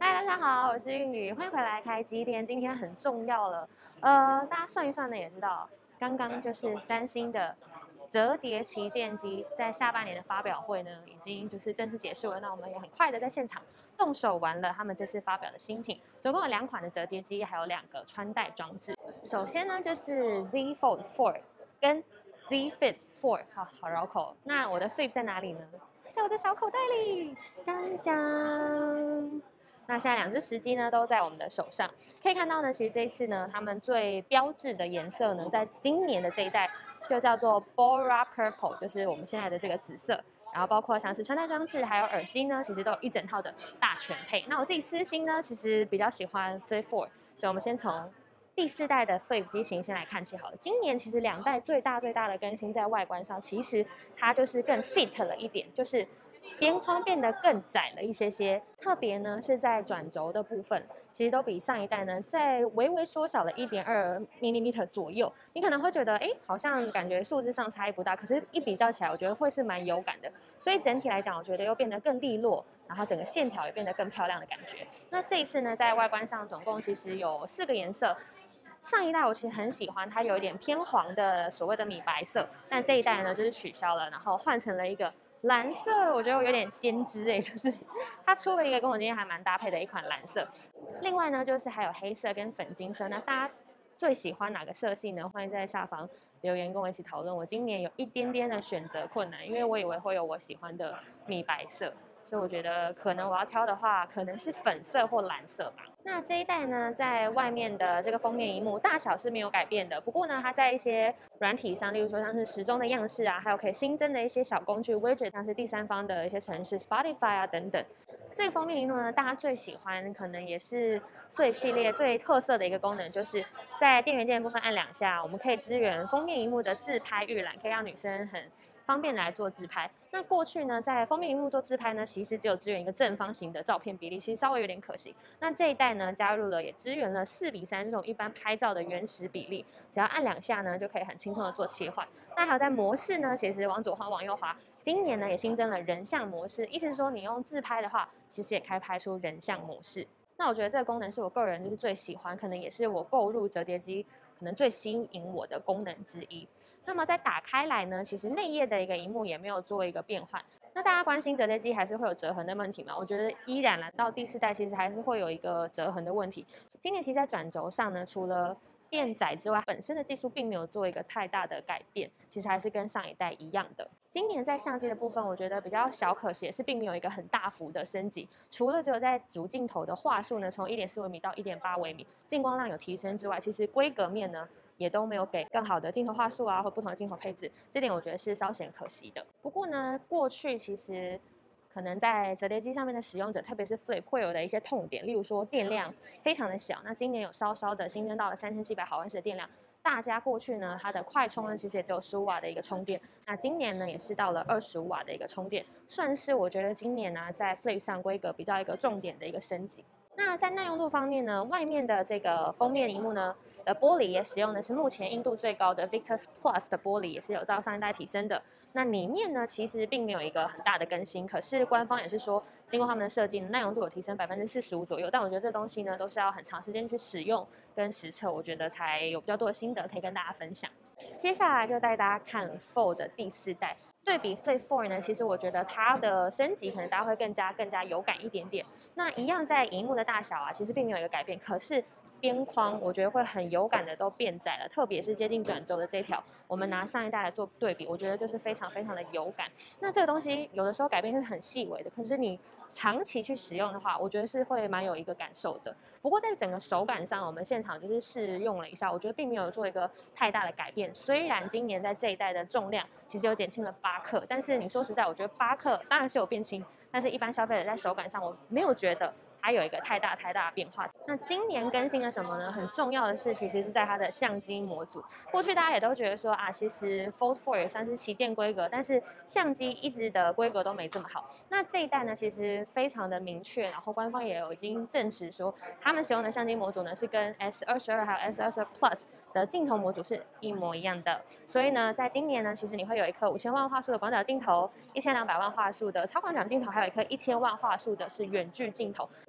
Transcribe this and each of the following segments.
嗨，大家好，我是韵宇，欢迎回来开机店。今天很重要了，大家算一算呢，也知道，刚刚就是三星的折叠旗舰机在下半年的发表会呢，已经就是正式结束了。那我们也很快的在现场动手玩了他们这次发表的新品，总共有2款的折叠机，还有2个穿戴装置。首先呢，就是 Z Fold 4跟 Z Flip 4，好绕口。那我的 Flip 在哪里呢？在我的小口袋里，锵锵。那现在2只时机呢都在我们的手上，可以看到呢，其实这一次呢，他们最标志的颜色呢，在今年的这一代就叫做 Bora Purple， 就是我们现在的这个紫色。然后包括像是穿戴装置还有耳机呢，其实都有一整套的大全配。那我自己私心呢，其实比较喜欢 Flip 4，所以我们先从第4代的 Flip 机型先来看起好了。今年其实2代最大的更新在外观上，其实它就是更 fit 了一点，就是边框变得更窄了一些，特别呢是在转轴的部分，其实都比上一代呢再微微缩小了1.2mm 左右。你可能会觉得，好像感觉数字上差异不大，可是一比较起来，我觉得会是蛮有感的。所以整体来讲，我觉得又变得更利落，然后整个线条也变得更漂亮的感觉。那这一次呢，在外观上总共其实有4个颜色。上一代我其实很喜欢，它有一点偏黄的所谓的米白色，但这一代呢就是取消了，然后换成了一个蓝色。我觉得我有点先知就是它出了一个跟我今天还蛮搭配的一款蓝色。另外呢，就是还有黑色跟粉金色。那大家最喜欢哪个色系呢？欢迎在下方留言跟我一起讨论。我今年有一点点的选择困难，因为我以为会有我喜欢的米白色。所以我觉得可能我要挑的话，可能是粉色或蓝色吧。那这一代呢，在外面的这个封面萤幕大小是没有改变的，不过呢，它在一些软体上，例如说像是时钟的样式啊，还有可以新增的一些小工具 widget， 像是第三方的一些程式 Spotify 啊等等。这个封面萤幕呢，大家最喜欢，可能也是Flip系列最特色的一个功能，就是在电源键的部分按2下，我们可以支援封面萤幕的自拍预览，可以让女生很方便来做自拍。那过去呢，在封面萤幕做自拍呢，其实只有支援一个正方形的照片比例，其实稍微有点可惜。那这一代呢，加入了也支援了4:3这种一般拍照的原始比例，只要按2下呢，就可以很轻松的做切换。那还有在模式呢，其实往左滑往右滑，今年呢也新增了人像模式，意思是说你用自拍的话，其实也可以拍出人像模式。那我觉得这个功能是我个人就是最喜欢，可能也是我购入折叠机可能最吸引我的功能之一。那么再打开来呢，其实内页的一个萤幕也没有做一个变换。那大家关心折叠机还是会有折痕的问题吗？我觉得依然来到第4代，其实还是会有一个折痕的问题。今年其实在转轴上呢，除了变窄之外，本身的技术并没有做一个太大的改变，其实还是跟上一代一样的。今年在相机的部分，我觉得比较小可惜的是，并没有一个很大幅的升级，除了只有在主镜头的画素呢，从1.4微米到1.8微米，进光量有提升之外，其实规格面呢，也都没有给更好的镜头画素啊，或不同的镜头配置，这点我觉得是稍显可惜的。不过呢，过去其实可能在折叠机上面的使用者，特别是 Flip 会有的一些痛点，例如说电量非常的小。那今年有稍稍的新增到了3700毫安时的电量。大家过去呢，它的快充呢，其实也只有15瓦的一个充电。那今年呢，也是到了25瓦的一个充电，算是我觉得今年呢，在 Flip 上规格比较一个重点的一个升级。那在耐用度方面呢，外面的这个封面萤幕呢的玻璃也使用的是目前硬度最高的 Victus Plus 的玻璃，也是有照上一代提升的。那里面呢，其实并没有一个很大的更新，可是官方也是说，经过他们的设计，耐用度有提升45%左右。但我觉得这东西呢，都是要很长时间去使用跟实测，我觉得才有比较多的心得可以跟大家分享。接下来就带大家看 Fold 的第4代。对比 Flip 4呢，其实我觉得它的升级可能大家会更加有感一点点。那一样在荧幕的大小啊，其实并没有一个改变，可是边框我觉得会很有感的都变窄了，特别是接近转轴的这条，我们拿上一代来做对比，我觉得就是非常的有感。那这个东西有的时候改变是很细微的，可是你长期去使用的话，我觉得是会蛮有一个感受的。不过在整个手感上，我们现场就是试用了一下，我觉得并没有做一个太大的改变。虽然今年在这一代的重量其实有减轻了8克，但是你说实在，我觉得8克当然是有变轻，但是一般消费者在手感上，我没有觉得它有一个太大的变化。那今年更新了什么呢？很重要的是，其实是在它的相机模组。过去大家也都觉得说啊，其实 Fold 4也算是旗舰规格，但是相机一直的规格都没这么好。那这一代呢，其实非常的明确，然后官方也已经证实说，他们使用的相机模组呢是跟 S22还有 S22 Plus 的镜头模组是一模一样的。所以呢，在今年呢，其实你会有一颗5000万画素的广角镜头，1200万画素的超广角镜头，还有一颗1000万画素的是远距镜头。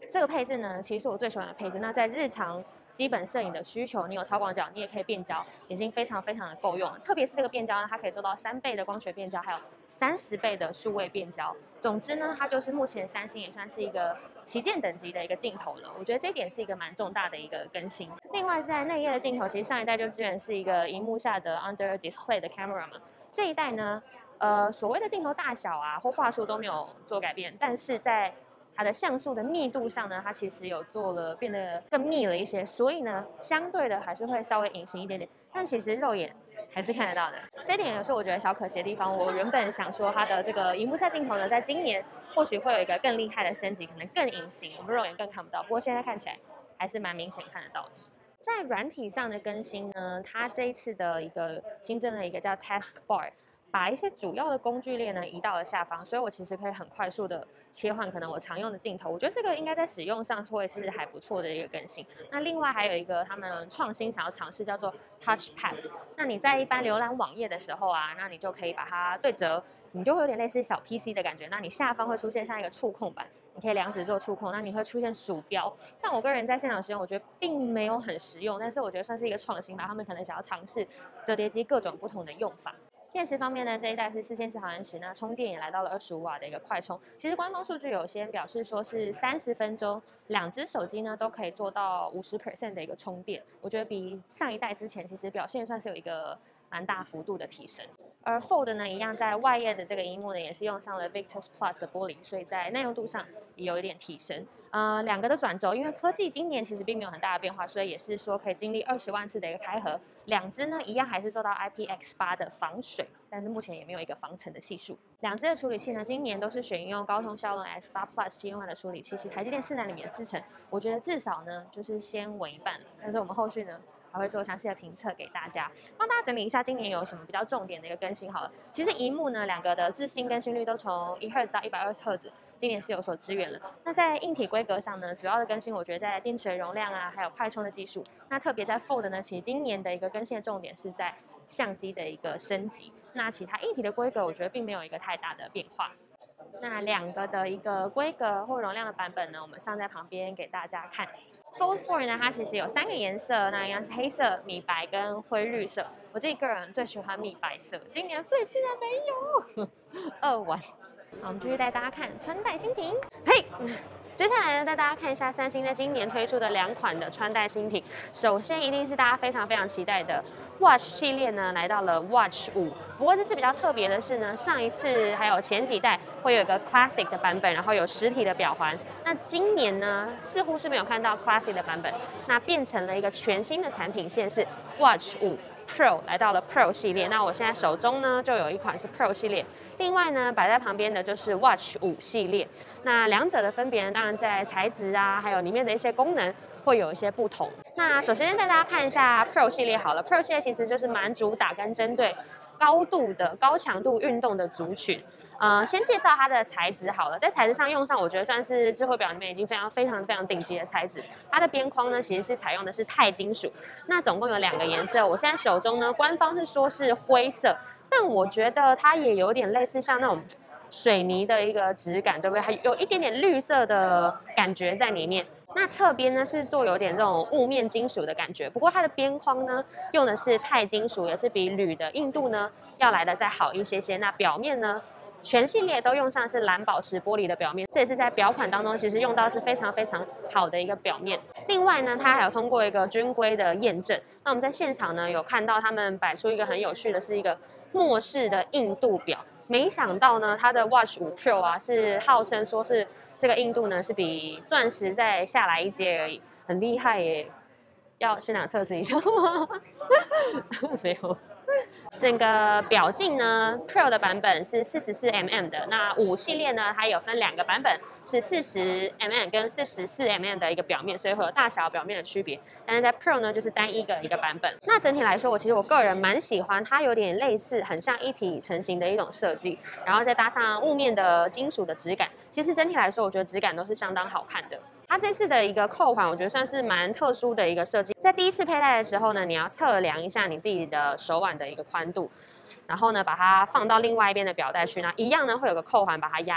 这个配置呢，其实是我最喜欢的配置。那在日常基本摄影的需求，你有超广角，你也可以变焦，已经非常非常的够用了。特别是这个变焦呢，它可以做到3倍的光学变焦，还有30倍的数位变焦。总之呢，它就是目前三星也算是一个旗舰等级的一个镜头了。我觉得这一点是一个蛮重大的一个更新。另外，在内页的镜头，其实上一代就支援是一个荧幕下的 Under Display 的 camera 嘛，这一代呢，所谓的镜头大小啊或画素都没有做改变，但是在它的像素的密度上呢，它其实有做了变得更密了一些，所以呢，相对的还是会稍微隐形一点点，但其实肉眼还是看得到的。这一点也是我觉得小可惜的地方。我原本想说它的这个荧幕下镜头呢，在今年或许会有一个更厉害的升级，可能更隐形，我们肉眼更看不到。不过现在看起来还是蛮明显看得到的。在软体上的更新呢，它这一次的一个新增了一个叫 Taskbar。把一些主要的工具列呢移到了下方，所以我其实可以很快速的切换可能我常用的镜头。我觉得这个应该在使用上会是还不错的一个更新。那另外还有一个他们创新想要尝试叫做 Touchpad。那你在一般浏览网页的时候啊，那你就可以把它对折，你就会有点类似小 PC 的感觉。那你下方会出现像一个触控板，你可以2指做触控，那你会出现鼠标。但我个人在现场使用，我觉得并没有很实用，但是我觉得算是一个创新吧。他们可能想要尝试折叠机各种不同的用法。电池方面呢，这一代是4400毫安时，那充电也来到了25瓦的一个快充。其实官方数据有些表示说是30分钟，2只手机呢都可以做到50% 的一个充电。我觉得比上一代之前其实表现算是有一个蛮大幅度的提升。而 Fold 呢，一样在外页的这个荧幕呢，也是用上了 Victus Plus 的玻璃，所以在耐用度上也有一点提升。两个的转轴，因为科技今年其实并没有很大的变化，所以也是说可以经历20万次的一个开合。2只呢，一样还是做到 IPX8 的防水，但是目前也没有一个防尘的系数。2只的处理器呢，今年都是选用高通骁龙 S8 Plus 7万的处理器，是台积电4纳米的制程。我觉得至少呢，就是先稳一半了。但是我们后续呢，还会做详细的评测给大家，帮大家整理一下今年有什么比较重点的一个更新好了。其实萤幕呢，2个的自适应更新率都从1赫兹到120赫兹，今年是有所支援了。那在硬体规格上呢，主要的更新我觉得在电池的容量啊，还有快充的技术。那特别在 Fold 呢，其实今年的一个更新的重点是在相机的一个升级。那其他硬体的规格，我觉得并没有一个太大的变化。那2个的一个规格或容量的版本呢，我们上在旁边给大家看。Fold 4呢，它其实有3个颜色，那一样是黑色、米白跟灰绿色。我自己个人最喜欢米白色，今年 Flip 竟然没有2万。好，我们继续带大家看穿戴新品。嘿，接下来呢，带大家看一下三星在今年推出的2款的穿戴新品。首先一定是大家非常非常期待的 Watch 系列呢，来到了 Watch 5。不过这次比较特别的是呢，上一次还有前几代会有一个 Classic 的版本，然后有实体的表环。那今年呢，似乎是没有看到 Classic 的版本，那变成了一个全新的产品线是 Watch 5。Pro 来到了 Pro 系列，那我现在手中呢就有一款是 Pro 系列，另外呢摆在旁边的就是 Watch 5系列。那2者的分别呢，当然在材质啊，还有里面的一些功能会有一些不同。那首先带大家看一下 Pro 系列好了 ，Pro 系列其实就是蛮主打跟针对高度的高强度运动的族群。先介绍它的材质好了，在材质上用上，我觉得算是智慧表里面已经非常顶级的材质。它的边框呢，其实是采用的是钛金属，那总共有2个颜色。我现在手中呢，官方是说是灰色，但我觉得它也有点类似像那种水泥的一个质感，对不对？还有一点点绿色的感觉在里面。那侧边呢是做有点这种雾面金属的感觉，不过它的边框呢用的是钛金属，也是比铝的硬度呢要来的再好一些些。那表面呢？全系列都用上是蓝宝石玻璃的表面，这也是在表款当中其实用到是非常好的一个表面。另外呢，它还有通过一个军规的验证。那我们在现场呢有看到他们摆出一个很有趣的是一个末世的硬度表，没想到呢它的 Watch 5 Pro 啊是号称说是这个硬度呢是比钻石再下来一阶而已，很厉害耶！要现场测试一下吗？没有。整个表径呢 ，Pro 的版本是44mm 的，那5系列呢，它有分2个版本，是40mm 跟44mm 的一个表面，所以会有大小表面的区别。但是在 Pro 呢，就是单一个版本。那整体来说，其实我个人蛮喜欢，它有点类似很像一体成型的一种设计，然后再搭上雾面的金属的质感，其实整体来说，我觉得质感都是相当好看的。它这次的一个扣环，我觉得算是蛮特殊的一个设计。在第一次佩戴的时候呢，你要测量一下你自己的手腕的一个宽度，然后呢把它放到另外一边的表带去，那一样呢会有个扣环把它压紧。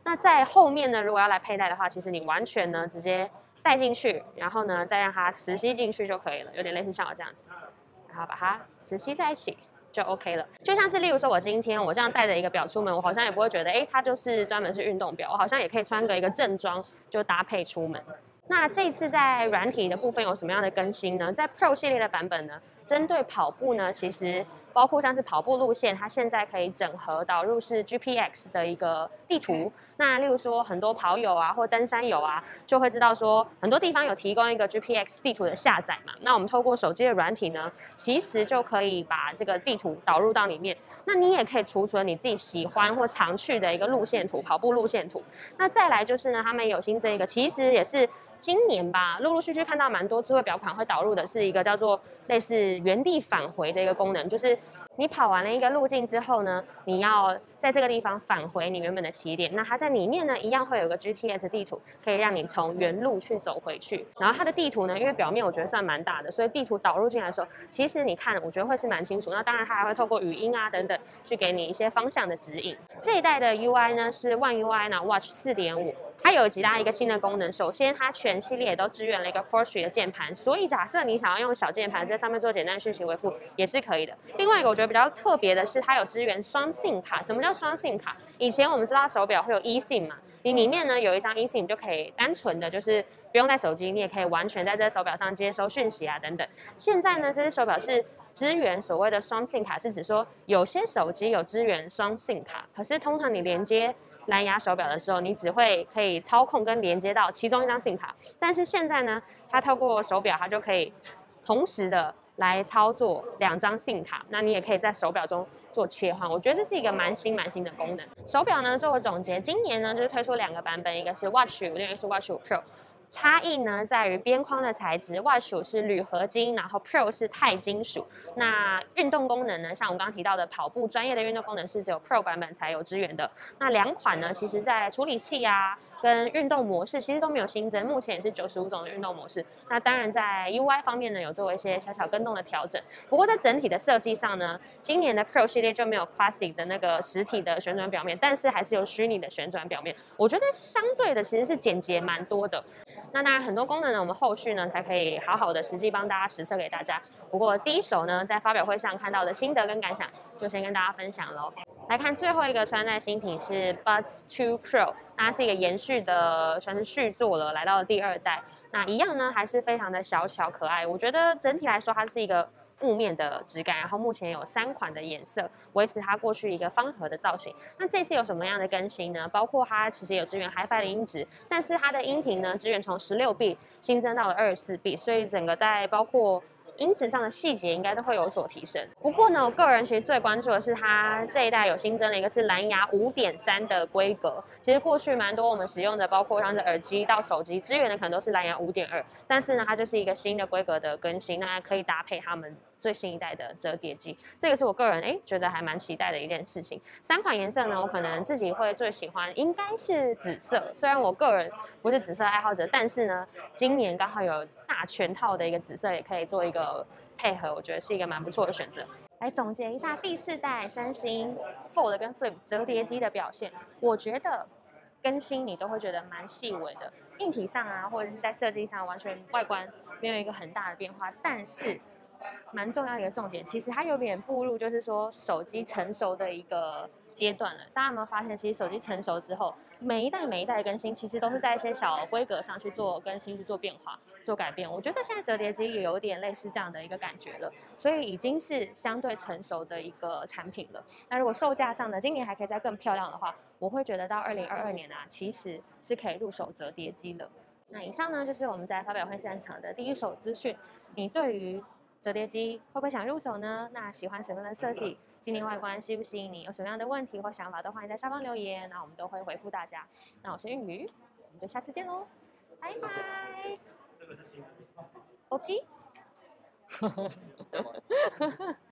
那在后面呢，如果要来佩戴的话，其实你完全呢直接戴进去，然后呢再让它磁吸进去就可以了，有点类似像我这样子，然后把它磁吸在一起。就 OK 了，就像是例如说，我今天我这样带着一个表出门，我好像也不会觉得，它就是专门是运动表，我好像也可以穿个一个正装就搭配出门。那这次在软体的部分有什么样的更新呢？在 Pro 系列的版本呢，针对跑步呢，其实包括像是跑步路线，它现在可以整合导入是 GPX 的一个地图。那例如说很多跑友啊或登山友啊，就会知道说很多地方有提供一个 GPX 地图的下载嘛。那我们透过手机的软体呢，其实就可以把这个地图导入到里面。那你也可以储存你自己喜欢或常去的一个路线图，跑步路线图。那再来就是呢，他们有新增一个，其实也是今年吧，陆陆续续看到蛮多智慧表款会导入的是一个叫做类似原地返回的一个功能，就是你跑完了一个路径之后呢，你要在这个地方返回你原本的起点。那它在里面呢，一样会有个 GPS 地图，可以让你从原路去走回去。然后它的地图呢，因为表面我觉得算蛮大的，所以地图导入进来的时候，其实你看，我觉得会是蛮清楚。那当然，它还会透过语音啊等等，去给你一些方向的指引。这一代的 UI 呢是 One UI 呢 Watch 4.5。它有极大一个新的功能，首先它全系列也都支援了一个 Force 的键盘，所以假设你想要用小键盘在上面做简单讯息回复也是可以的。另外一个我觉得比较特别的是，它有支援双 SIM 卡。什么叫双 SIM 卡？以前我们知道手表会有 eSIM 嘛，你里面呢有一张 eSIM 就可以单纯的就是不用带手机，你也可以完全在这个手表上接收讯息啊等等。现在呢，这些手表是支援所谓的双 SIM 卡，是指说有些手机有支援双 SIM 卡，可是通常你连接蓝牙手表的时候，你只会可以操控跟连接到其中一张 SIM 卡，但是现在呢，它透过手表，它就可以同时的来操作2张 SIM 卡，那你也可以在手表中做切换。我觉得这是一个蛮新的功能。手表呢，做个总结，今年呢就是推出2个版本，一个是 Watch 5，另一个是 Watch 5 Pro。差异呢在于边框的材质 ，Watch 5是铝合金，然后 Pro 是钛金属。那运动功能呢，像我们刚刚提到的跑步专业的运动功能是只有 Pro 版本才有支援的。那2款呢，其实在处理器啊跟运动模式其实都没有新增，目前也是95种的运动模式。那当然在 UI 方面呢，有做一些小跟动的调整。不过在整体的设计上呢，今年的 Pro 系列就没有 Classic 的那个实体的旋转表面，但是还是有虚拟的旋转表面。我觉得相对的其实是简洁蛮多的。那当然很多功能呢，我们后续呢才可以好好的实际帮大家实测给大家。不过第一手呢，在发表会上看到的心得跟感想，就先跟大家分享喽。来看最后一个穿戴新品是 Buds 2 Pro， 它是一个延续的，算是续作了，来到了第2代。那一样呢，还是非常的小巧可爱。我觉得整体来说，它是一个雾面的质感，然后目前有3款的颜色，维持它过去一个方盒的造型。那这次有什么样的更新呢？包括它其实有支援 HiFi 的音质，但是它的音频呢，支援从16 bit 新增到了24 bit，所以整个在包括音质上的细节应该都会有所提升。不过呢，我个人其实最关注的是它这一代有新增了一个是蓝牙5.3的规格。其实过去蛮多我们使用的，包括像是耳机到手机支援的，可能都是蓝牙5.2，但是呢，它就是一个新的规格的更新，那可以搭配他们最新一代的折叠机，这个是我个人觉得还蛮期待的一件事情。3款颜色呢，我可能自己会最喜欢应该是紫色，虽然我个人不是紫色爱好者，但是呢，今年刚好有大全套的一个紫色，也可以做一个配合，我觉得是一个蛮不错的选择。来总结一下第4代三星 Fold 跟 Flip 折叠机的表现，我觉得更新你都会觉得蛮细微的，硬体上啊，或者是在设计上，完全外观没有一个很大的变化，但是蛮重要的一个重点，其实它有点步入就是说手机成熟的一个阶段了。大家有没有发现，其实手机成熟之后，每一代的更新，其实都是在一些小规格上去做更新、去做变化、做改变。我觉得现在折叠机也有点类似这样的一个感觉了，所以已经是相对成熟的一个产品了。那如果售价上呢，今年还可以再更漂亮的话，我会觉得到2022年啊，其实是可以入手折叠机的。那以上呢，就是我们在发表会现场的第一手资讯。你对于折叠机会不会想入手呢？那喜欢什么样的色系？今年外观吸不吸引你？有什么样的问题或想法都欢迎在下方留言，那我们都会回复大家。那我是韵瑜，我们就下次见喽，拜拜。手机。